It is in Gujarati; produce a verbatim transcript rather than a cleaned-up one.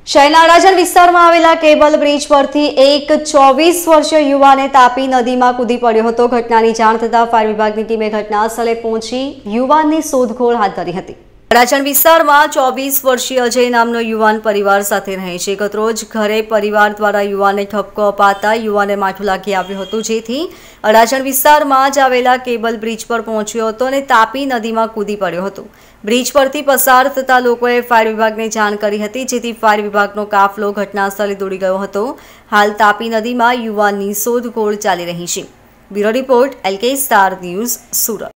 શહેરના અડાજણ વિસ્તારમાં આવેલા કેબલ બ્રિજ પરથી એક ચોવીસ વર્ષીય યુવાને તાપી નદીમાં કૂદી પડ્યો હતો। ઘટનાની જાણ થતાં ફાયર વિભાગની ટીમે ઘટના સ્થળે પહોંચી યુવાનની શોધખોળ હાથ ધરી હતી। અડાજણ વિસ્તારમાં ચોવીસ વર્ષીય અજય નામનો યુવાન પરિવાર સાથે રહે છે। ગતરોજ ઘરે પરિવાર દ્વારા યુવાનને ઠપકો અપાતા યુવાને માથું લાગી આવ્યું હતું, જેથી અડાજણ વિસ્તારમાં જ આવેલા કેબલ બ્રિજ પર પહોંચ્યો હતો અને તાપી નદીમાં કૂદી પડ્યો હતો। બ્રિજ પરથી પસાર થતા લોકોએ ફાયર વિભાગને જાણ કરી હતી, જેથી ફાયર વિભાગનો કાફલો ઘટના સ્થળે દોડી ગયો હતો। હાલ તાપી નદીમાં યુવાનની શોધખોળ ચાલી રહી છે। Bureau report, L K Star News, Surat.